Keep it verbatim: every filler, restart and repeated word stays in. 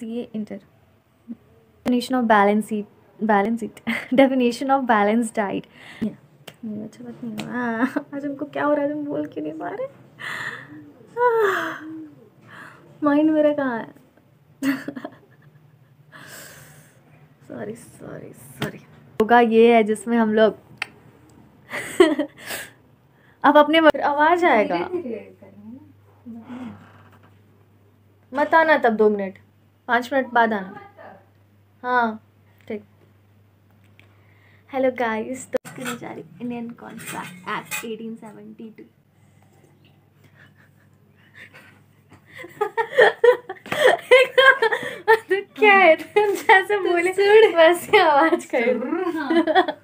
C A inter. Definition of balance eat balance eat definition of balance diet. नहीं अच्छा बात नहीं हुआ। आज हमको क्या हो रहा है, हम बोल क्यों नहीं पा रहे। माइंड मेरा कहाँ है। Sorry sorry sorry. योगा ये है जिसमें हम लोग अब अपने आवाज आएगा मत आना, तब दो मिनट पाँच मिनट बाद आना। हाँ ठीक। हेलो गाइस, तो करने जा रही Indian contract act eighteen seventy two. क्या है तुम जैसे बोले वैसे आवाज कर।